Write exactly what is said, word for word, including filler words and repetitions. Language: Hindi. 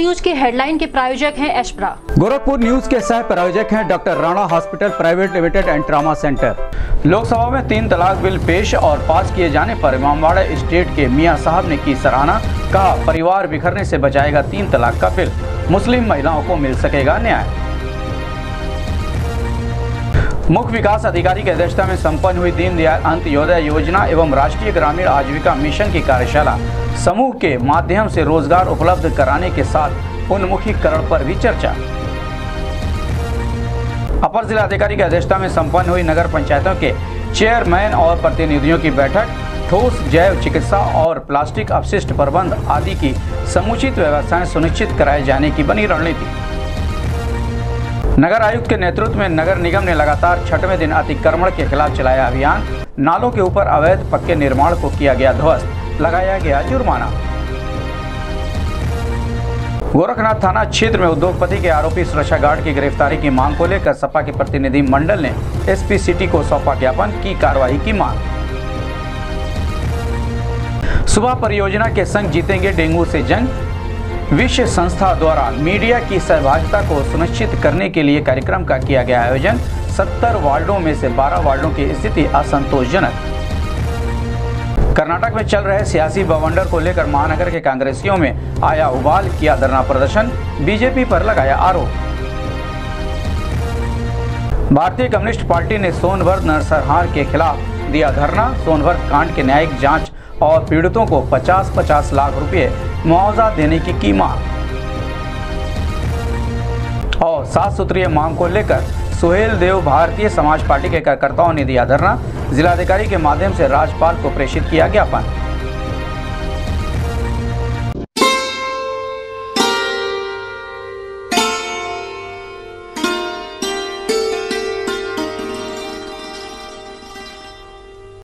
न्यूज के हेडलाइन के प्रायोजक हैं एशप्रा। गोरखपुर न्यूज के सह प्रायोजक हैं doctor Rana hospital private limited and trauma centre. Lok Sabha में तीन तलाक बिल पेश और पास किए जाने पर इमामबाड़ा स्टेट के मियां साहब ने की सराहना। कहा, परिवार बिखरने से बचाएगा तीन तलाक का बिल, मुस्लिम महिलाओं को मिल सकेगा न्याय। मुख्य विकास अधिकारी की अध्यक्षता में संपन्न हुई दीनदयाल अंत्योदय योजना एवं राष्ट्रीय ग्रामीण आजीविका मिशन की कार्यशाला। समूह के माध्यम से रोजगार उपलब्ध कराने के साथ उन्मुखीकरण पर भी चर्चा। अपर जिलाधिकारी की अध्यक्षता में संपन्न हुई नगर पंचायतों के चेयरमैन और प्रतिनिधियों की बैठक। ठोस जैव चिकित्सा और प्लास्टिक अपशिष्ट प्रबंध आदि की समुचित व्यवस्थाएं सुनिश्चित कराए जाने की बनी रणनीति। नगर आयुक्त के नेतृत्व में नगर निगम ने लगातार छठवें दिन अतिक्रमण के खिलाफ चलाया अभियान। नालों के ऊपर अवैध पक्के निर्माण को किया गया ध्वस्त, लगाया गया जुर्माना। गोरखनाथ थाना क्षेत्र में उद्योगपति के आरोपी सुरक्षा गार्ड की गिरफ्तारी की मांग को लेकर सपा के प्रतिनिधि मंडल ने एसपी सिटी को सौंपा ज्ञापन, की कार्रवाई की मांग। सुबह परियोजना के संग जीतेंगे डेंगू से जंग। विश्व संस्था द्वारा मीडिया की सहभागिता को सुनिश्चित करने के लिए कार्यक्रम का किया गया आयोजन। सत्तर वार्डों में से बारह वार्डों की स्थिति असंतोषजनक। कर्नाटक में चल रहे सियासी बवंडर को लेकर महानगर के कांग्रेसियों में आया उबाल, किया धरना प्रदर्शन, बीजेपी पर लगाया आरोप। भारतीय कम्युनिस्ट पार्टी ने सोनभद्र नरसंहार के खिलाफ दिया धरना। सोनभद्र कांड के न्यायिक जांच और पीड़ितों को पचास पचास लाख रुपए मुआवजा देने की की मांग। और सात सूत्रीय मांग को लेकर सुहेल देव भारतीय समाज पार्टी के कार्यकर्ताओं ने दिया धरना। जिलाधिकारी के माध्यम से राज्यपाल को प्रेषित किया ज्ञापन।